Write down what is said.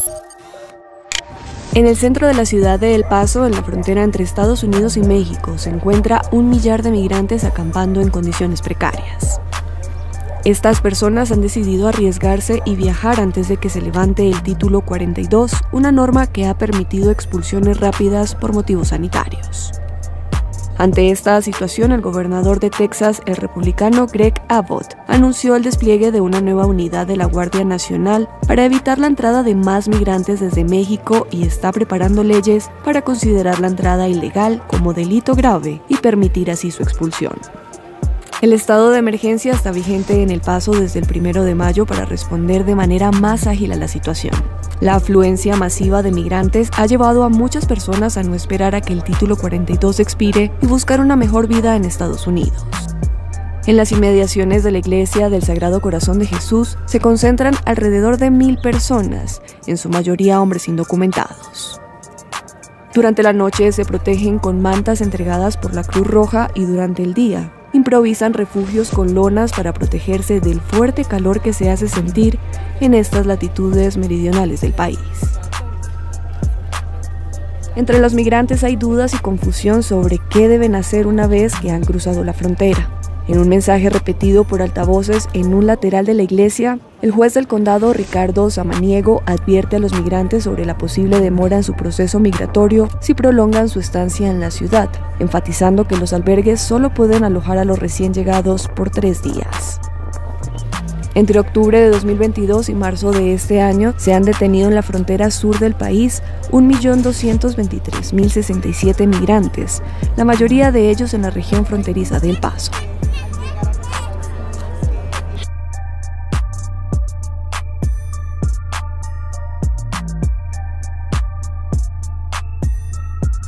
En el centro de la ciudad de El Paso, en la frontera entre Estados Unidos y México, se encuentra 1 millar de migrantes acampando en condiciones precarias. Estas personas han decidido arriesgarse y viajar antes de que se levante el Título 42, una norma que ha permitido expulsiones rápidas por motivos sanitarios. Ante esta situación, el gobernador de Texas, el republicano Greg Abbott, anunció el despliegue de una nueva unidad de la Guardia Nacional para evitar la entrada de más migrantes desde México y está preparando leyes para considerar la entrada ilegal como delito grave y permitir así su expulsión. El estado de emergencia está vigente en El Paso desde el 1 de mayo para responder de manera más ágil a la situación. La afluencia masiva de migrantes ha llevado a muchas personas a no esperar a que el Título 42 expire y buscar una mejor vida en Estados Unidos. En las inmediaciones de la Iglesia del Sagrado Corazón de Jesús se concentran alrededor de 1,000 personas, en su mayoría hombres indocumentados. Durante la noche se protegen con mantas entregadas por la Cruz Roja y durante el día improvisan refugios con lonas para protegerse del fuerte calor que se hace sentir en estas latitudes meridionales del país. Entre los migrantes hay dudas y confusión sobre qué deben hacer una vez que han cruzado la frontera. En un mensaje repetido por altavoces en un lateral de la iglesia, el juez del condado, Ricardo Samaniego, advierte a los migrantes sobre la posible demora en su proceso migratorio si prolongan su estancia en la ciudad, enfatizando que los albergues solo pueden alojar a los recién llegados por 3 días. Entre octubre de 2022 y marzo de este año, se han detenido en la frontera sur del país 1.223.067 migrantes, la mayoría de ellos en la región fronteriza de El Paso.